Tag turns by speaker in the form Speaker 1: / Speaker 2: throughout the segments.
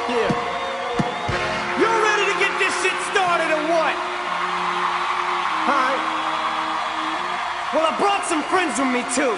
Speaker 1: Yeah. You ready to get this shit started or what? Alright. Well, I brought some friends with me too.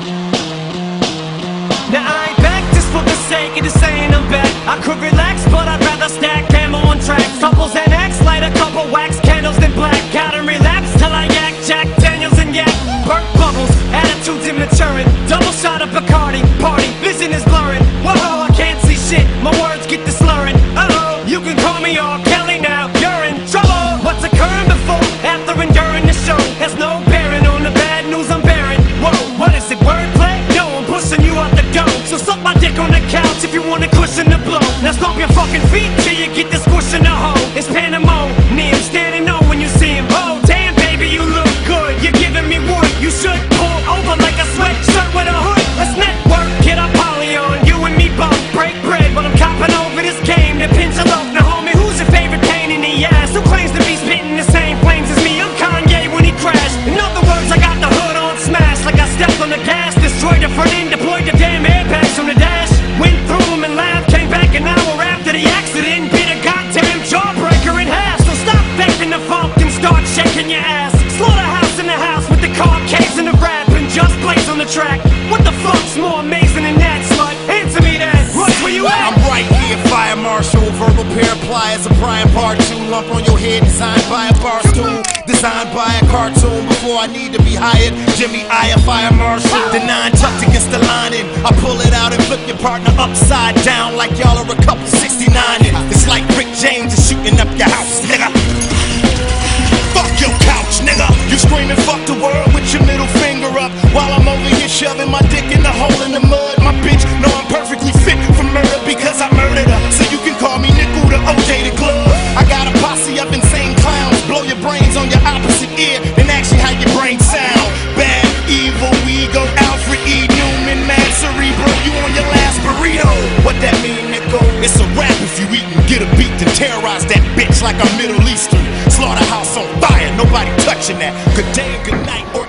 Speaker 1: Now I ain't back just for the sake of just saying I'm back. I could relax, but I'd rather stack ammo on tracks. Couples and X, light a couple wax candles then black. Out and relapse till I yak Jack Daniels and yak. Burnt bubbles, attitudes immaturing. Double shot of Bacardi, party, vision is blurring. Whoa, I can't see shit, my words get to slurring. Uh-oh, you can call me R. Kelly now, you're in trouble. What's occurring before, after, and during the show has no bearing on the bad news I'm bearing. Whoa, what is it, wordplay? No, I'm pushing you out the door. So suck my dick on the couch if you want a cushion to blow. Now stomp your fucking feet till you get this squish in the hole. It's pandemonium, standing on when you see him. Oh, damn baby, you look good, you're giving me wood. You should pull over like a sweatshirt with a hood. Let's network, get a poly on, you and me both break bread. But I'm copping over this game that pins a loaf. Now homie, who's your favorite pain in the ass? Who claims to be spitting the same flames as me? I'm Kanye when he crashed. In other words, I got the hood on smash. Like I stepped on the gas, destroyed the front end, deployed the damn airbags from the dash. Went through them and laughed, came back an hour after the accident. Bit a goddamn jawbreaker in half. So stop faking the funk and start shaking your ass. Slaughterhouse in the house with the car case and the rap and just blaze on the track. What the fuck's more amazing than that, slut? Answer me that. Rush, where you at?
Speaker 2: I'm right here, fire marshal. Verbal pair of pliers, a prying part 2. Lump on your head, designed by a bar stool. Designed by a cartoon. Before I need to be hired, Jimmy I, a fire marshal. The 9 tucked against the lining. I pull it out and flip your partner upside down like y'all are a couple 69ing. It's like Rick James is shooting up your house, nigga. Fuck your couch, nigga. You screaming fuck the world with your middle finger up while I'm over here shoving my dick in the hole in the mud. My bitch know I'm perfectly fit for murder because I murdered her. So you can call me Nickel the OJ the Glove. I got a posse of insane clowns. Blow your brains on your opposite ear and ask you how your brain sound. Bad, evil, ego, Alfred E. Newman, mad cerebral. You on your last burrito. What that mean, Nickel? It's a rap if you eat and get a beat and terrorize that bitch like a Middle Eastern. Slaughterhouse on fire, nobody touching that. Good day, good night, or